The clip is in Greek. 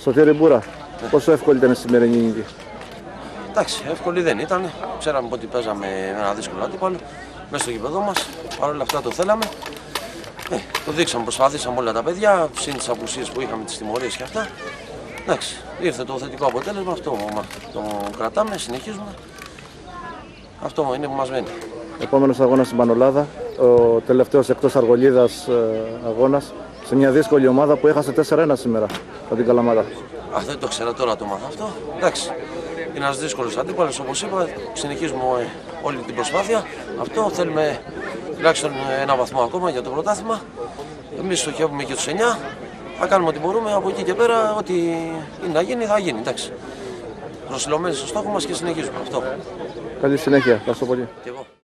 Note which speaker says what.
Speaker 1: Σωτήρη Μπούρα, πόσο εύκολη ήταν η σημερινή νίκη?
Speaker 2: Εντάξει, εύκολη δεν ήταν. Ξέραμε ότι παίζαμε με ένα δύσκολο αντίπαλο μέσα στο γήπεδό μας. Παρ' όλα αυτά το θέλαμε. Το δείξαμε, προσπαθήσαμε όλα τα παιδιά, συν τις απουσίες που είχαμε, τις τιμωρίες και αυτά. Εντάξει, ήρθε το θετικό αποτέλεσμα, αυτό το κρατάμε, συνεχίζουμε. Αυτό είναι που μας μένει.
Speaker 1: Επόμενος αγώνας στην Πανολάδα, ο τελευταίος εκτός Αργολίδας αγώνας, σε μια δύσκολη ομάδα που έχασε 4-1 σήμερα από την Καλαμάτα.
Speaker 2: Δεν το ξέρα, τώρα το μάθα αυτό. Εντάξει, είναι ένας δύσκολος αντίπαλος, όπως είπα, συνεχίζουμε όλη την προσπάθεια. Αυτό θέλουμε τουλάχιστον ένα βαθμό ακόμα για το πρωτάθλημα. Εμείς στοχεύουμε και τους 9. Θα κάνουμε ό,τι μπορούμε, από εκεί και πέρα, ό,τι είναι να γίνει, θα γίνει. Εντάξει. Προσιλωμένοι στο στόχο μας και συνεχίζουμε αυτό.
Speaker 1: Καλή συνέχεια. Ευχαριστώ πολύ.
Speaker 2: Και εγώ.